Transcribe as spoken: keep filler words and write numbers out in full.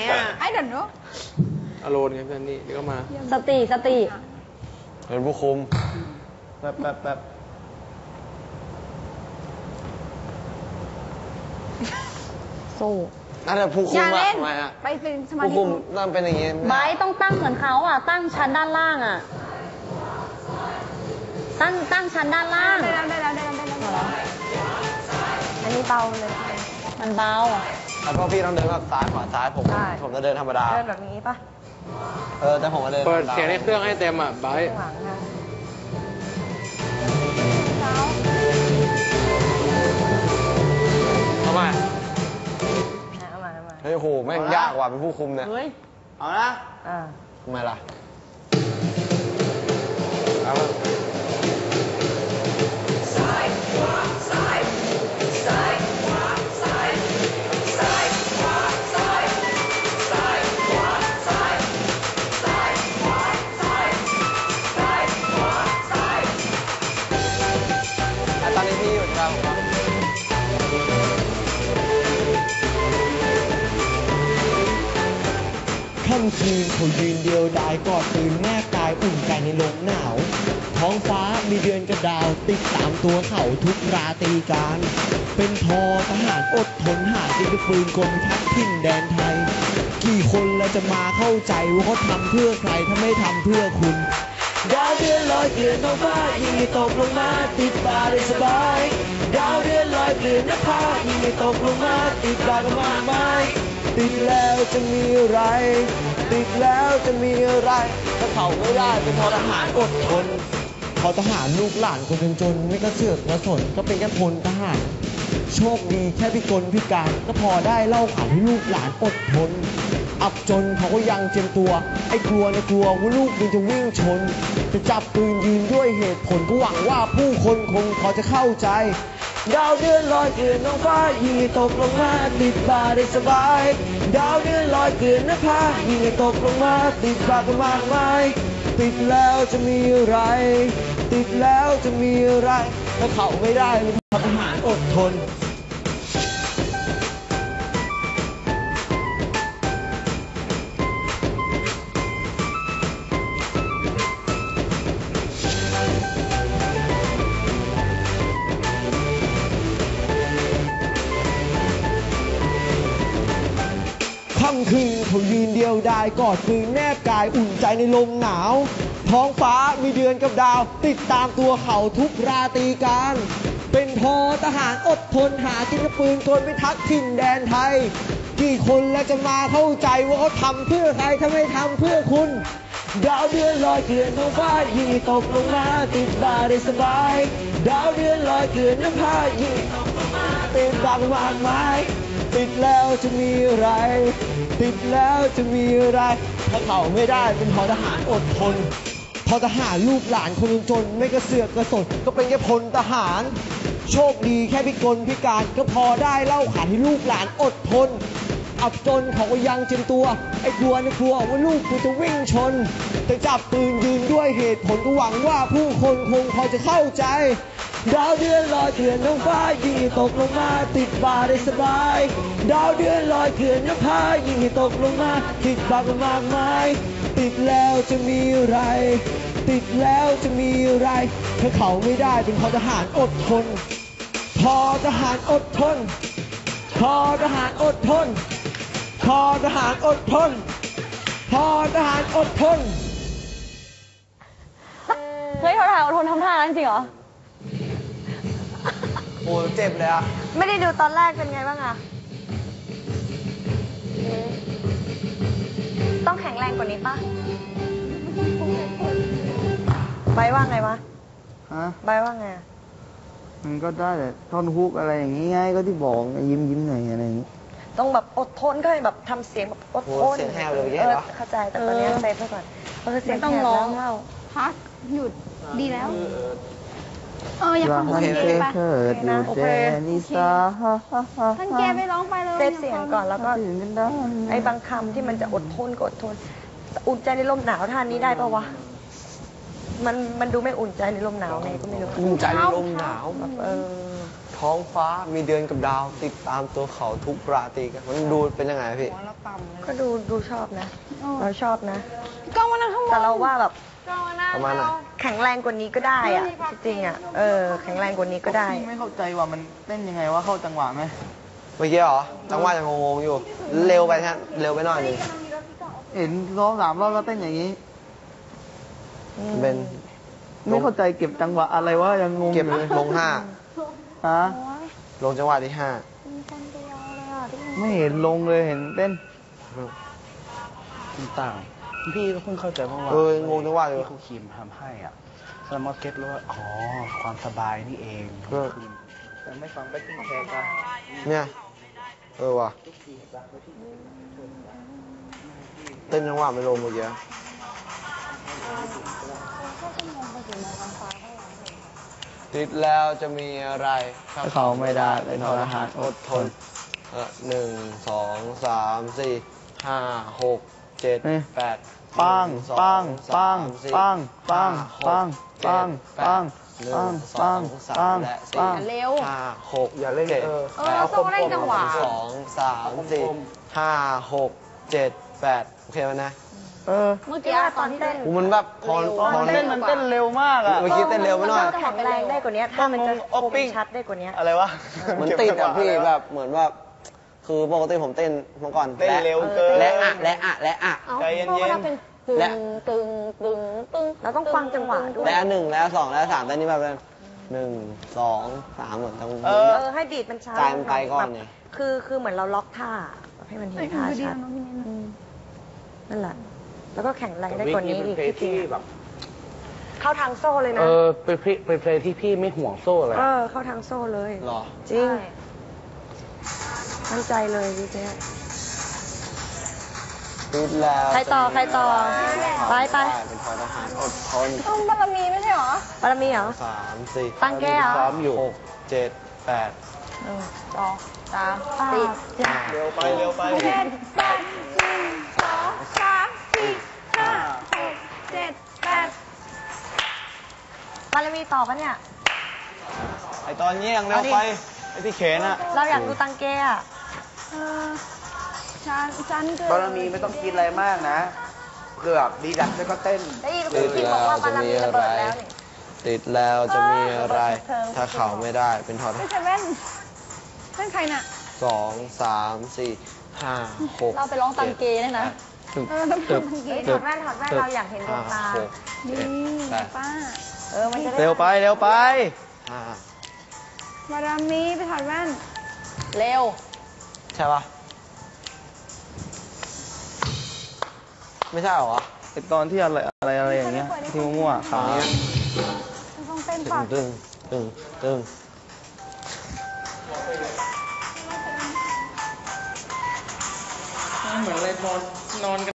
อ่ะไอ้เดี๋ยวนู้อโลนไงเพื่อนนี่เดี๋ยวก็มาสติสติเป็นผู้คุมแบบแบบแบบสู้น่าจะผู้คุมอะทำไมอะไปเป็นสมาธิผู้คุมต้องเป็นอย่างงี้ไบต้องตั้งเหมือนเขาอ่ะตั้งชั้นด้านล่างอ่ะตั้งตั้งชั้นด้านล่างได้แล้วได้แล้วได้แล้วได้แล้วอันนี้เบาเลยมันเบาแล้วก็พี่ต้องเดินแบบซ้ายขวาซ้ายผมผมจะเดินธรรมดาเดินแบบนี้ป่ะเออแต่ผมจะเดินเปิดเสียงในเครื่องให้เต็มอ่ะไบร์ททำไมเฮ้ยโหแม่งยากกว่าเป็นผู้คุมเนี่ยเฮ้ยเอานะอ่าทำไมล่ะเอาค่ำคืนเขายืนเดียวดายกอดปืนแนบกายอุ่นใจในลมหนาวท้องฟ้ามีเดือนกับดาวติดตามตัวเขาทุกราตรีการเป็นทอทหารอดทนหากินด้วยปืนกลทักถิ่นแดนไทยกี่คนแล้วจะมาเข้าใจว่าเขาทำเพื่อใครถ้าไม่ทำเพื่อคุณดาวเดือนลอยเกลื่อนท้องฟ้ายิงให้ตกลงมาติดบ่าได้สบายดาวเดือนลอยเกลื่อนนภายิงให้ตกลงมาติดบ่าก็มากมายติดแล้วจะมีอะไรติดแล้วจะมีอะไรถ้าเขาไม่ได้เป็นทหารอดทนพอทหารลูกหลานคนจนๆไม่กระเสือกกระสนก็เป็นแค่พลทหารโชคดีแค่พิกลพิการก็พอได้เล่าขานให้ลูกหลานอดทนอับจนเขาก็ยังเจียมตัวไอ้กลัวในกลัวว่าลูกมันจะวิ่งชนจะจับปืนยืนด้วยเหตุผลก็หวังว่าผู้คนคงพอจะเข้าใจดาวเดือนลอยเกลื่อนท้องฟ้ายิงให้ตกลงมาติดบ่าได้สบายดาวเดือนลอยเกลื่อนนภายิงให้ตกลงมาติดบ่าก็มากมายติดแล้วจะมีอะไรติดแล้วจะมีอะไรถ้าเขาไม่ได้เป็นทหารอดทนค่ำคืนเขายืนเดียวดายกอดปืนแนบกายอุ่นใจในลมหนาวท้องฟ้ามีเดือนกับดาวติดตามตัวเขาทุกราตรีการเป็นทอทหารอดทนหากินกับปืนกลพิทักษ์ถิ่นแดนไทยกี่คนแล้วจะมาเข้าใจว่าเขาทำเพื่อใครถ้าไม่ทำเพื่อคุณดาวเดือนลอยเกลื่อนท้องฟ้ายิงตกลงมาติดบ่าได้สบายดาวเดือนลอยเกลื่อนน้ำพายิงตกลงมาติดบ่ามากมายติดแล้วจะมีอะไรติดแล้วจะมีอะไรถ้าเขาไม่ได้เป็นทอทหารอดทนทอทหารลูกหลานคนจนไม่กระเสือกกระสนก็เป็นแค่พลทหารโชคดีแค่พิกลพิการก็พอได้เล่าขานให้ลูกหลานอดทนอับจนเขาก็ยังเจียมตัวไอ้กลัวในกลัวว่าลูกกูจะวิ่งชนแต่จับปืนยืนด้วยเหตุผลก็หวังว่าผู้คนคงพอจะเข้าใจดาวเดือนลอยเกลื่อนท้องฟ้ายิงให้ตกลงมาติดบ่าได้สบายดาวเดือนลอยเกลื่อนน้ำพายิงให้ตกลงมาติดบ่าก็มากมายติดแล้วจะมีอะไรติดแล้วจะมีอะไรถ้าเขาไม่ได้เป็นททหารอดทนททหารอดทนททหารอดทนททหารอดทนททหารอดทนเฮ้ยทหารอดทนทำท่านั้นจริงเหรอโอ้เจ็บเลยอ่ะไม่ได้ดูตอนแรกเป็นไงบ้างอะต้องแข็งแรงกว่านี้ป่ะใบว่าไงวะฮะใบว่าไงมันก็ได้แต่ท่อนฮุกอะไรอย่างงี้ไงก็ที่บอกยิ้มยิ้มหน่อยอะไรอย่างงี้ต้องแบบอดทนก็ให้แบบทำเสียงแบบอดทนเสียงแหบเลยเออเข้าใจแต่ตอนนี้เซฟไปก่อนเพราะเสียงต้องร้องเล่าพักหยุดดีแล้วเอออย่าฟังคนเดียวไปนะโอเคท่านแกไม่ร้องไปเลยเซฟเสียงก่อนแล้วก็ไอ้บางคำที่มันจะอดทนก็อดทนอุ่นใจในลมหนาวท่านนี้ได้ปะวะมันมันดูไม่อุ่นใจในลมหนาวไงก็ไม่รู้อุ่นใจในลมหนาวแบบเออทท้องฟ้ามีเดือนกับดาว ติดตามตัวเขาทุกราตรีกันมันดูเป็นยังไงพี่ก็ดูดูชอบนะ เราชอบนะกล้องมานั่งข้างบนแต่เราว่าแบบกล้องมานั่งประมาณไหนแข็งแรงกว่านี้ก็ได้อะจริงๆอะเออ แข็งแรงกว่านี้ก็ได้พี่ไม่เข้าใจว่ามันเต้นยังไงว่าเข้าจังหวะไหมเมื่อกี้เหรอจังหวะยังงงๆอยู่ เร็วไปฮะเร็วไปหน่อยหนึงเห็นร้องสามรอบแล้วเต้นอย่างนี้เป็นไม่เข้าใจเก็บจังหวะอะไรวะยังงงเก็บอยู่เลยลงห้าฮะลงจังหวะที่ห้าไม่เห็นลงเลยเห็นเต้นต่างพี่ก็เพิ่งเข้าใจเมื่อวานเอองงจังหวะเลยที่ครูคิมทำให้อ่ะแล้วมาเก็ตรู้ว่าอ๋อความสบายนี่เองเออแต่ไม่ฟังแบ็คกิ้งแทร็กอะเนี่ยเออว่ะเต้นจังหวะไม่ลงเมื่อกี้ติดแล้วจะมีอะไรถ้าเขาไม่ได้เป็นทรหารอดทนเออหนึ่งสองสามสี่ห้าหกเจ็ดนี่แปดปังหนึ่สอปังสามปังสี่ปังห้าปังหกปังเจ็ดปังแปดปังหนึ่งสองปัสาง มและสี่ปังเร็วห้าหกอย่าเล่นจ็ดเออแปดเออต้องเล่นจังหวะสองสามสี่ห้าหกเจ็ดแปดโอเคไหมนะเออเมื่อกี้ตอนที่เต้นกูมันแบบพอเร็วพอมันเล่เต้นนมันเต้นเร็วมากอะเมื่อกี้เต้นเร็วไปหน่อยแข็งแรงได้กว่านี้ถ้ามันจะคมชัดได้กว่านี้อะไรวะเหมือนติดอะพี่แบบเหมือนแบบคือปกติผมเต้นเมื่อก่อนเต้นเร็วเกินและอะและอะและอะเอาใจเย็นๆพราะว่าเป็นตึงและตึงตึงตึงเราต้องฟังจังหวะด้วยและหนึ่งและสองและสามแต่นี่แบบหนึ่งสองสามเหมือนต้องเอเออให้บีดมันช้าใจมันไปก่อนเนี่ยคือคือเหมือนเราล็อกท่าให้มันเห็นท่าชัดอืมนั่นแหละ แล้วก็แข็งแรงได้กว่านี้อีกที่จริงอะเข้าทางโซ่เลยนะเออเป็นเพลงเป็นเพลงที่พี่ไม่ห่วงโซ่เลยเออเข้าทางโซ่เลยหรอจริงมั่นใจเลยดีเจติดแล้วใครต่อใครต่อไปไปเป็นทหารอดทนต้องบารมีไม่ใช่เหรอบารมีเหรอสามสี่ตั้งแก้เหรอซ้อมอยู่หกเจ็ดแปดหนึ่งสองสามสี่ห้าเร็วไปเร็วไปเจ็ดแปดหนึ่งสองสามสี่ห้าหกเจ็ดแปดบารมีต่อปะเนี่ยไอตอนนี้ยังเร็วไป ไอที่เขนอะเราอยากดูตังเกอะเออฉันฉันเกิดบารมีไม่ต้องคิดอะไรมากนะเกือบดีดักแล้วก็เต้นได้ยินคุณคิมบอกว่าบารมีระเบิดแล้วนี่ติดแล้วจะมีอะไร ถ้าเขาไม่ได้เป็นทอทไม่ใช่แว่นแว่นใครน่ะสองสามสี่ห้าหกเราไปร้องตังเกเนี่ยนะตึบเออต้องตึบทำตังเกเฮ้ยถอดแว่นถอดแว่นเราอยากเห็นดวงตาห้หกนี่เจ็ดแปดป้าเออ มันจะได้เร็วไปเร็วไปห้าบารมีไปถอดแว่น เร็วใช่ปะไม่ใช่เหรอวะไอตอนที่อะไรอะไรอะไรอย่างเงี้ยที่มั่วๆขาต้องเต้นตึป่ะงตึงตึงตึงเหมือนอะไรนอนนอน